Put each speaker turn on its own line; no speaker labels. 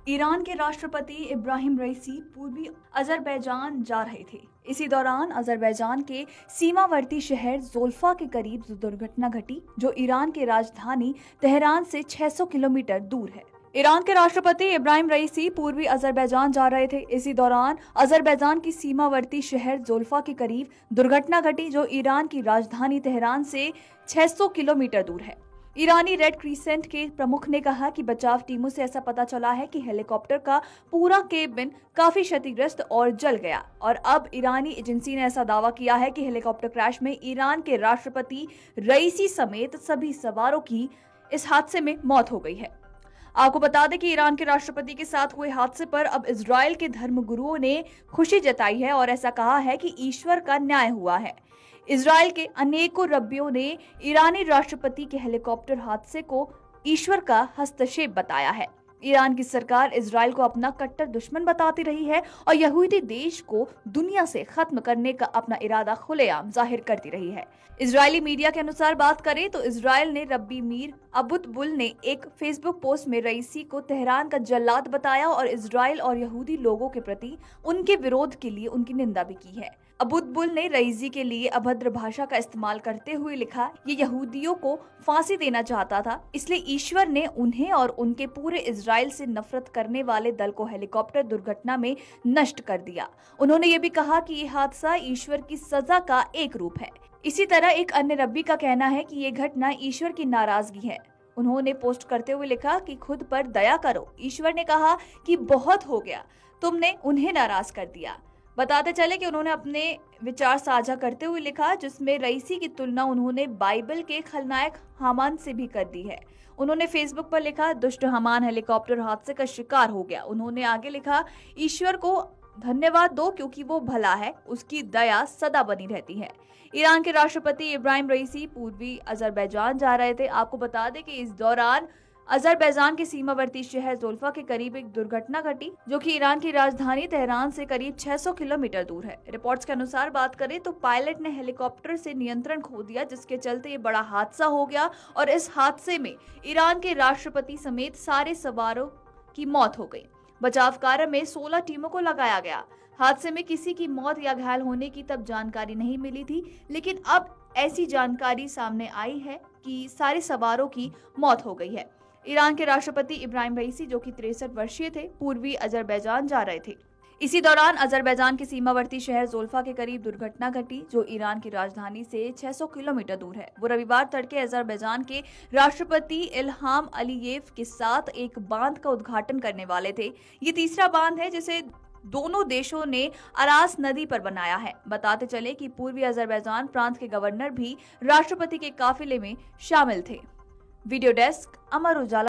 Iran के राष्ट्रपति इब्राहिम रईसी पूर्वी अजरबैजान जा रहे थे। इसी दौरान अजरबैजान के सीमावर्ती शहर जोल्फा के करीब दुर्घटना घटी, जो ईरान की राजधानी तेहरान से 600 किलोमीटर दूर है। ईरान के राष्ट्रपति इब्राहिम रईसी पूर्वी अजरबैजान जा रहे थे। इसी दौरान अजरबैजान की सीमावर्ती शहर जोल्फा के करीब दुर्घटना घटी, जो ईरान की राजधानी तेहरान से 600 किलोमीटर दूर है। ईरानी रेड क्रिसेंट के प्रमुख ने कहा कि बचाव टीमों से ऐसा पता चला है कि हेलीकॉप्टर का पूरा केबिन काफी क्षतिग्रस्त और जल गया, और अब ईरानी एजेंसी ने ऐसा दावा किया है कि हेलीकॉप्टर क्रैश में ईरान के राष्ट्रपति रईसी समेत सभी सवारों की इस हादसे में मौत हो गई है। आपको बता दें कि ईरान के राष्ट्रपति के साथ हुए हादसे पर अब इजराइल के धर्मगुरुओं ने खुशी जताई है और ऐसा कहा है कि ईश्वर का न्याय हुआ है। इजराइल के अनेकों रब्बियों ने ईरानी राष्ट्रपति के हेलीकॉप्टर हादसे को ईश्वर का हस्तक्षेप बताया है। ईरान की सरकार इजराइल को अपना कट्टर दुश्मन बताती रही है और यहूदी देश को दुनिया से खत्म करने का अपना इरादा खुलेआम जाहिर करती रही है। इजरायली मीडिया के अनुसार बात करें तो इजराइल ने रब्बी मीर अबुतबुल ने एक फेसबुक पोस्ट में रईसी को तेहरान का जल्लाद बताया और इजराइल और यहूदी लोगों के प्रति उनके विरोध के लिए उनकी निंदा भी की है। अबुतबुल ने रईसी के लिए अभद्र भाषा का इस्तेमाल करते हुए लिखा, ये यहूदियों को फांसी देना चाहता था, इसलिए ईश्वर ने उन्हें और उनके पूरे इजराइल से नफरत करने वाले दल को हेलीकॉप्टर दुर्घटना में नष्ट कर दिया। उन्होंने ये भी कहा कि ये हादसा ईश्वर की सजा का एक रूप है। इसी तरह एक अन्य रब्बी का कहना है कि ये घटना ईश्वर की नाराजगी है। उन्होंने पोस्ट करते हुए लिखा कि खुद पर दया करो। ईश्वर ने कहा कि बहुत हो गया, तुमने उन्हें नाराज कर दिया। बताते चले कि उन्होंने अपने विचार साझा करते हुए लिखा, जिसमें रईसी की तुलना उन्होंने बाइबल के खलनायक हामान से भी कर दी है। उन्होंने फेसबुक पर लिखा, दुष्ट हामान हेलीकॉप्टर हादसे का शिकार हो गया। उन्होंने आगे लिखा, ईश्वर को धन्यवाद दो क्योंकि वो भला है, उसकी दया सदा बनी रहती है। ईरान के राष्ट्रपति इब्राहिम रईसी पूर्वी अजरबैजान जा रहे थे। आपको बता दें कि इस दौरान अजरबैजान के सीमावर्ती शहर जोल्फा के करीब एक दुर्घटना घटी, जो कि ईरान की राजधानी तेहरान से करीब 600 किलोमीटर दूर है। रिपोर्ट्स के अनुसार बात करें तो पायलट ने हेलीकॉप्टर से नियंत्रण खो दिया, जिसके चलते ये बड़ा हादसा हो गया और इस हादसे में ईरान के राष्ट्रपति समेत सारे सवारों की मौत हो गई। बचाव कार्य में 16 टीमों को लगाया गया। हादसे में किसी की मौत या घायल होने की तब जानकारी नहीं मिली थी, लेकिन अब ऐसी जानकारी सामने आई है कि सारे सवारों की मौत हो गई है। ईरान के राष्ट्रपति इब्राहिम रईसी, जो कि 63 वर्षीय थे, पूर्वी अजरबैजान जा रहे थे। इसी दौरान अजरबैजान के सीमावर्ती शहर जोल्फा के करीब दुर्घटना घटी, जो ईरान की राजधानी से 600 किलोमीटर दूर है। वो रविवार तड़के अजरबैजान के राष्ट्रपति इल्हाम अलीयेव के साथ एक बांध का उद्घाटन करने वाले थे। ये तीसरा बांध है जिसे दोनों देशों ने अरास नदी पर बनाया है। बताते चले कि पूर्वी अजरबैजान प्रांत के गवर्नर भी राष्ट्रपति के काफिले में शामिल थे। वीडियो डेस्क, अमर उजाला।